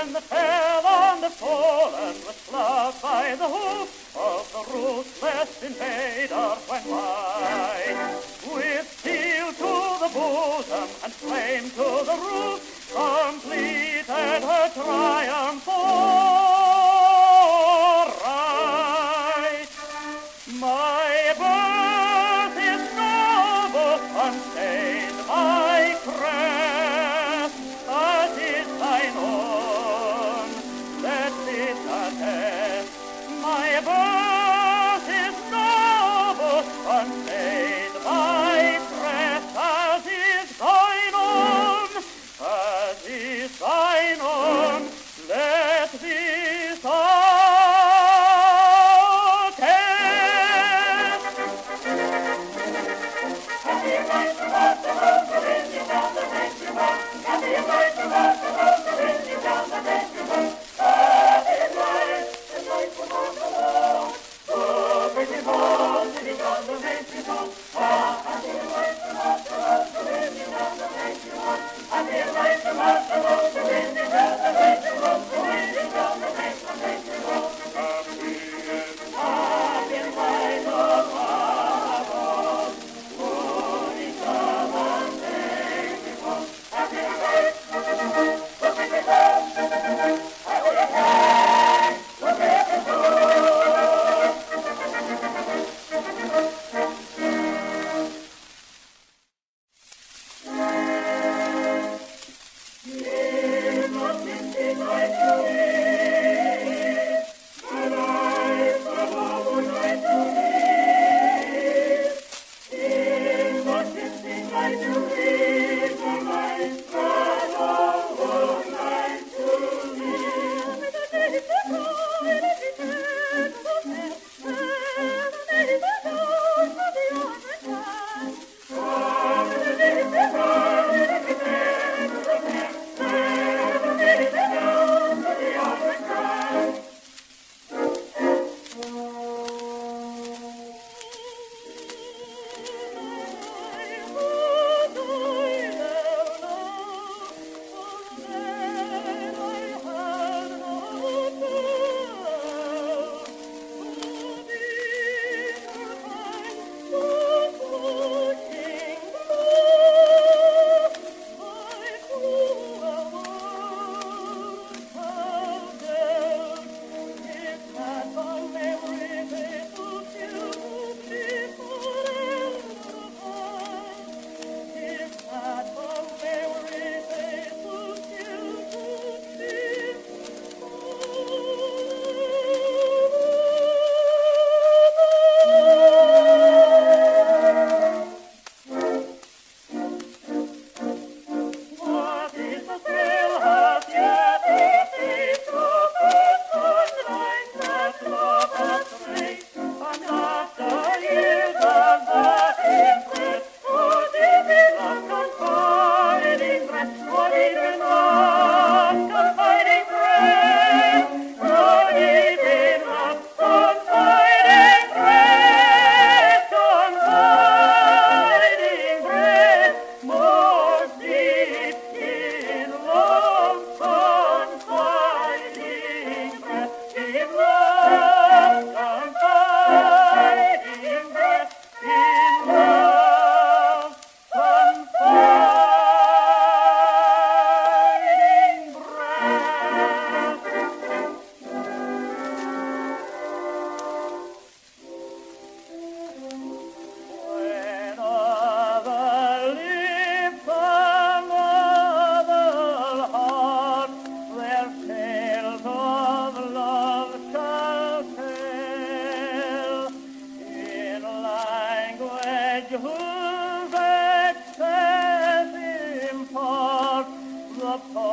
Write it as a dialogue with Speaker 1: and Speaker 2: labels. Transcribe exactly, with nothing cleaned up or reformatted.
Speaker 1: when the fair land of Poland was ploughed by the hoof of the ruthless invader went by. With steel to the bosom and flame to the roof, completed her triumph o'erright. My birth is noble, unstained by crest, as is thine own, that is attest. My birth is noble, unstained by crest, as is thine own, as is thine own, let this attest. Happy life to us, the road to India, down the bank you walk. Happy life to us, the road to India, down the bank you walk. Happy life, the life of all the world. Oh, pretty boy, sitting down the bank you walk. Ah, happy life to us, the road to India, down the bank you walk. Happy life to us, the road to India, down the bank you walk. To India, down the bank, the bank you walk. Happy, happy life of all.
Speaker 2: Whose excess impart the